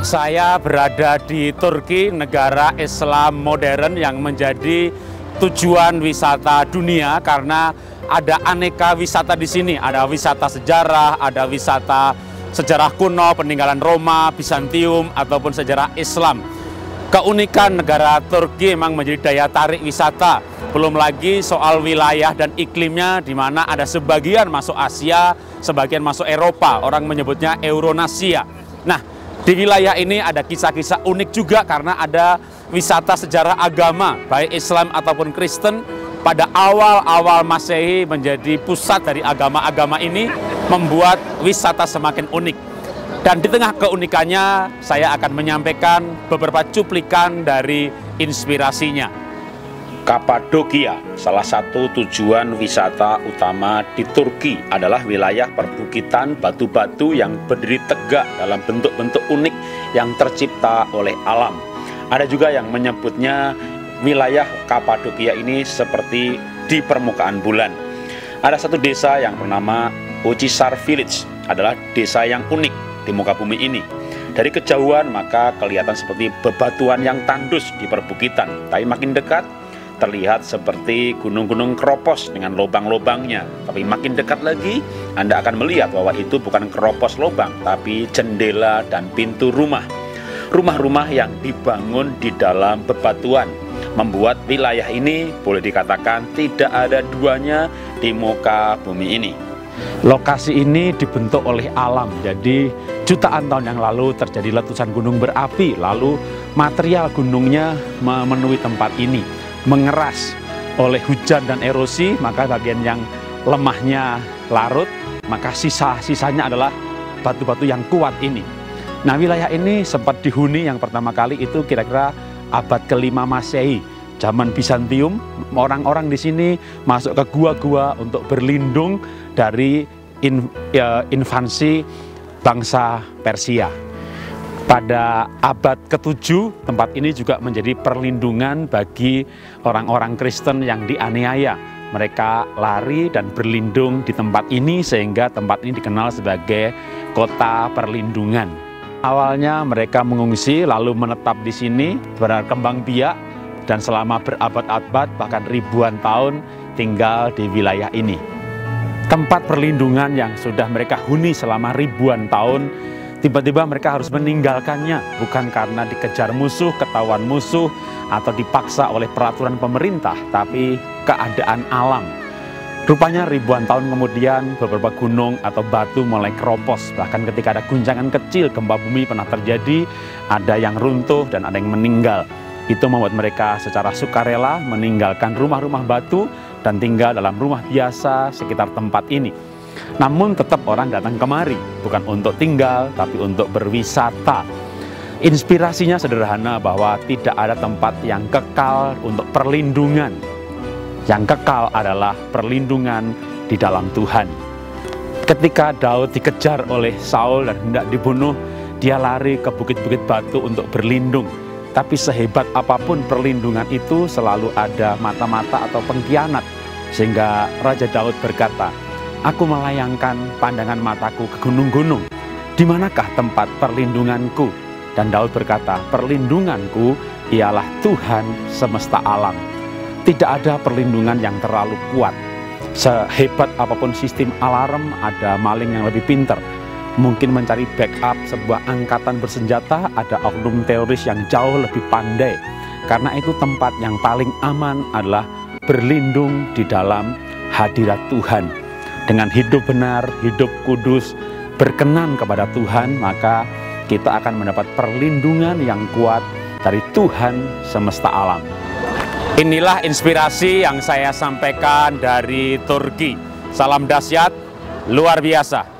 Saya berada di Turki, negara Islam modern yang menjadi tujuan wisata dunia karena ada aneka wisata di sini. Ada wisata sejarah, ada wisata sejarah kuno, peninggalan Roma, Bizantium, ataupun sejarah Islam. Keunikan negara Turki memang menjadi daya tarik wisata. Belum lagi soal wilayah dan iklimnya, di mana ada sebagian masuk Asia, sebagian masuk Eropa. Orang menyebutnya Euronasia. Nah, di wilayah ini ada kisah-kisah unik juga karena ada wisata sejarah agama, baik Islam ataupun Kristen. Pada awal-awal Masehi menjadi pusat dari agama-agama ini, membuat wisata semakin unik. Dan di tengah keunikannya, saya akan menyampaikan beberapa cuplikan dari inspirasinya. Kapadokia, salah satu tujuan wisata utama di Turki, adalah wilayah perbukitan batu-batu yang berdiri tegak dalam bentuk-bentuk unik yang tercipta oleh alam. Ada juga yang menyebutnya wilayah Kapadokia ini seperti di permukaan bulan. Ada satu desa yang bernama Ucisar Village, adalah desa yang unik di muka bumi ini. Dari kejauhan maka kelihatan seperti bebatuan yang tandus di perbukitan, tapi makin dekat terlihat seperti gunung-gunung keropos dengan lubang-lubangnya. Tapi makin dekat lagi, Anda akan melihat bahwa itu bukan keropos lubang, tapi jendela dan pintu rumah. Rumah-rumah yang dibangun di dalam bebatuan, membuat wilayah ini boleh dikatakan tidak ada duanya di muka bumi ini. Lokasi ini dibentuk oleh alam, jadi jutaan tahun yang lalu terjadi letusan gunung berapi, lalu material gunungnya memenuhi tempat ini, mengeras oleh hujan dan erosi, maka bagian yang lemahnya larut, maka sisa-sisanya adalah batu-batu yang kuat ini. Nah, wilayah ini sempat dihuni yang pertama kali itu kira-kira abad ke-5 Masehi. Zaman Bizantium, orang-orang di sini masuk ke gua-gua untuk berlindung dari invasi bangsa Persia. Pada abad ke-7, tempat ini juga menjadi perlindungan bagi orang-orang Kristen yang dianiaya. Mereka lari dan berlindung di tempat ini sehingga tempat ini dikenal sebagai kota perlindungan. Awalnya mereka mengungsi lalu menetap di sini, berkembang biak, dan selama berabad-abad bahkan ribuan tahun tinggal di wilayah ini. Tempat perlindungan yang sudah mereka huni selama ribuan tahun, tiba-tiba mereka harus meninggalkannya, bukan karena dikejar musuh, ketahuan musuh, atau dipaksa oleh peraturan pemerintah, tapi keadaan alam. Rupanya ribuan tahun kemudian beberapa gunung atau batu mulai keropos. Bahkan ketika ada guncangan kecil, gempa bumi pernah terjadi, ada yang runtuh dan ada yang meninggal. Itu membuat mereka secara sukarela meninggalkan rumah-rumah batu dan tinggal dalam rumah biasa sekitar tempat ini. Namun tetap orang datang kemari, bukan untuk tinggal, tapi untuk berwisata. Inspirasinya sederhana bahwa tidak ada tempat yang kekal untuk perlindungan. Yang kekal adalah perlindungan di dalam Tuhan. Ketika Daud dikejar oleh Saul dan hendak dibunuh, dia lari ke bukit-bukit batu untuk berlindung. Tapi sehebat apapun perlindungan itu selalu ada mata-mata atau pengkhianat. Sehingga Raja Daud berkata, "Aku melayangkan pandangan mataku ke gunung-gunung. Di manakah tempat perlindunganku?" Dan Daud berkata, "Perlindunganku ialah Tuhan semesta alam." Tidak ada perlindungan yang terlalu kuat. Sehebat apapun sistem alarm, ada maling yang lebih pintar. Mungkin mencari backup sebuah angkatan bersenjata, ada oknum teroris yang jauh lebih pandai. Karena itu tempat yang paling aman adalah berlindung di dalam hadirat Tuhan. Dengan hidup benar, hidup kudus, berkenan kepada Tuhan, maka kita akan mendapat perlindungan yang kuat dari Tuhan semesta alam. Inilah inspirasi yang saya sampaikan dari Turki. Salam dahsyat, luar biasa.